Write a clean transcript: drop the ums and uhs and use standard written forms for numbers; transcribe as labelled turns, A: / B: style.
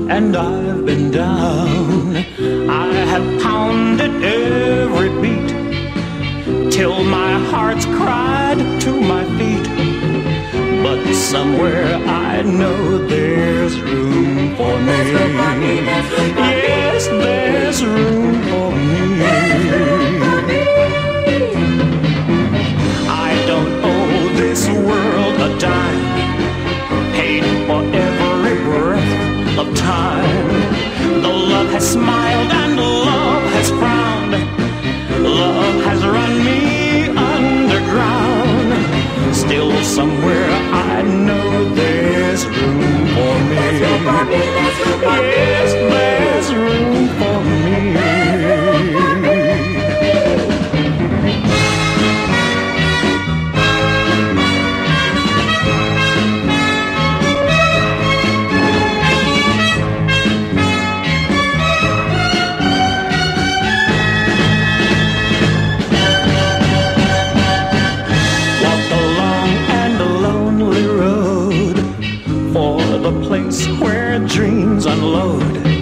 A: and I've been down. I have pounded every beat till my heart's cried to my feet. But somewhere I know there's room for me. Yes, there's room for me. I don't owe this world a dime, paid for every breath of time. The love has smiled and love has frowned. Love has run me underground. Still somewhere I know there's room for me. Yes, there's room for me. The place where dreams unload.